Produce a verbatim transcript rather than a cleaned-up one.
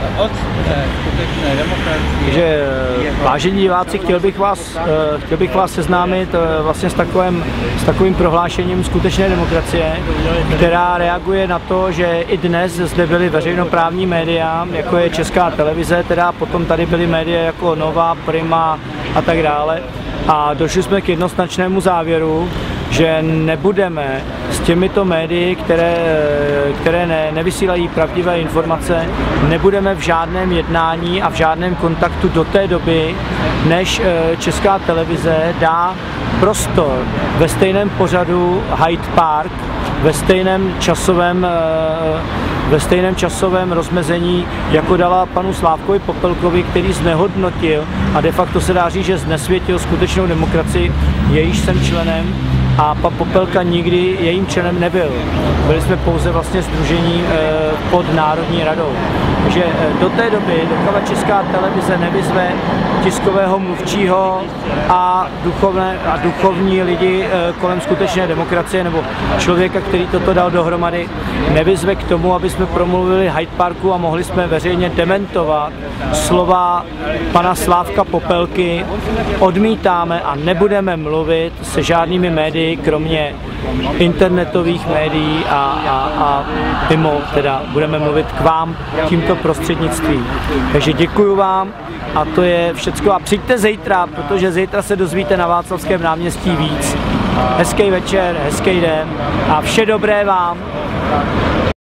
od skutečné demokracie. Takže vážení diváci, chtěl bych vás, chtěl bych vás seznámit vlastně s takovým, s takovým prohlášením skutečné demokracie, která reaguje na to, že i dnes zde byly veřejnoprávní média, jako je Česká televize, teda potom tady byly média jako Nova, Prima a tak dále. A došli jsme k jednoznačnému závěru, že nebudeme s těmito médii, které, které ne, nevysílají pravdivé informace, nebudeme v žádném jednání a v žádném kontaktu do té doby, než Česká televize dá prostor ve stejném pořadu Hyde Park, ve stejném časovém, ve stejném časovém rozmezení, jako dala panu Slávkovi Popelkovi, který znehodnotil a de facto se dá říct, že znesvětil skutečnou demokracii, jejíž jsem členem, a pan Popelka nikdy jejím členem nebyl. Byli jsme pouze vlastně sdružení pod Národní radou. Takže do té doby, dokud Česká televize nevyzve tiskového mluvčího a, duchovné, a duchovní lidi kolem skutečné demokracie, nebo člověka, který toto dal dohromady, nevyzve k tomu, aby jsme promluvili Hyde Parku a mohli jsme veřejně dementovat slova pana Slávka Popelky, odmítáme a nebudeme mluvit se žádnými médii, kromě internetových médií a, a, a mimo, teda budeme mluvit k vám tímto prostřednictvím. Takže děkuji vám a to je všecko. A přijďte zítra, protože zítra se dozvíte na Václavském náměstí víc. Hezký večer, hezký den a vše dobré vám.